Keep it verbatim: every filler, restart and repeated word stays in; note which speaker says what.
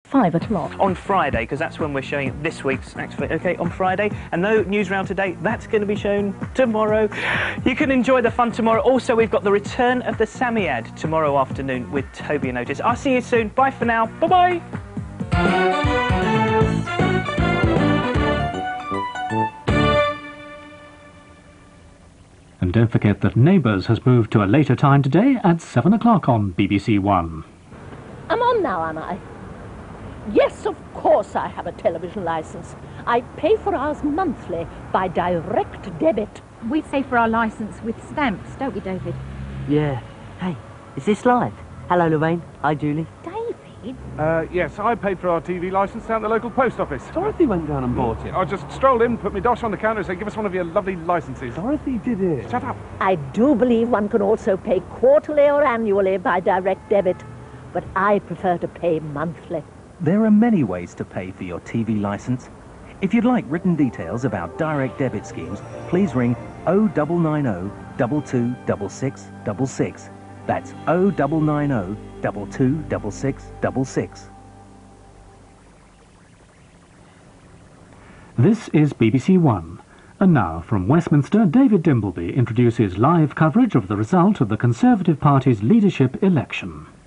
Speaker 1: five o'clock.
Speaker 2: On Friday, because that's when we're showing this week's Activate. OK, on Friday. And no news round today, that's going to be shown tomorrow. You can enjoy the fun tomorrow. Also, we've got the return of the Sammy ad tomorrow afternoon with Toby and Otis. I'll see you soon. Bye for now. Bye-bye.
Speaker 3: And don't forget that Neighbours has moved to a later time today at seven o'clock on B B C One.
Speaker 1: I'm on now, am I? Yes, of course I have a television licence. I pay for ours monthly by direct debit.
Speaker 4: We pay for our licence with stamps, don't we, David?
Speaker 5: Yeah. Hey, is this live? Hello, Lorraine. Hi, Julie.
Speaker 4: David?
Speaker 6: Uh, yes, I paid for our T V licence down at the local post office.
Speaker 7: Dorothy went down and bought it.
Speaker 6: I just strolled in, put my dosh on the counter and said, give us one of your lovely licences.
Speaker 7: Dorothy did it.
Speaker 6: Shut up.
Speaker 1: I do believe one can also pay quarterly or annually by direct debit, but I prefer to pay monthly.
Speaker 8: There are many ways to pay for your T V licence. If you'd like written details about direct debit schemes, please ring oh nine nine oh, two two six six six six. That's oh nine nine oh, two two six six six six.
Speaker 3: This is B B C One. And now, from Westminster, David Dimbleby introduces live coverage of the result of the Conservative Party's leadership election.